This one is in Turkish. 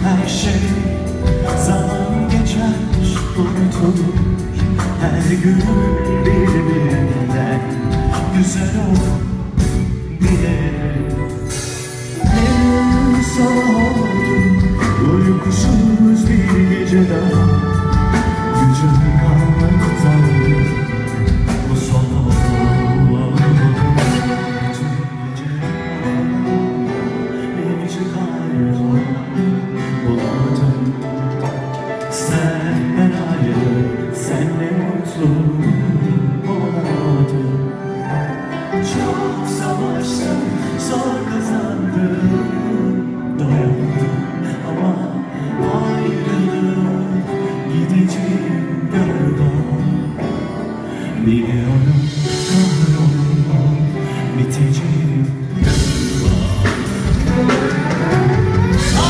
her şey. Zaman geçer, unutulur. Her gün birbirinden güzel olabilir. Ne sabah oldu, uykusuz bir gece daha.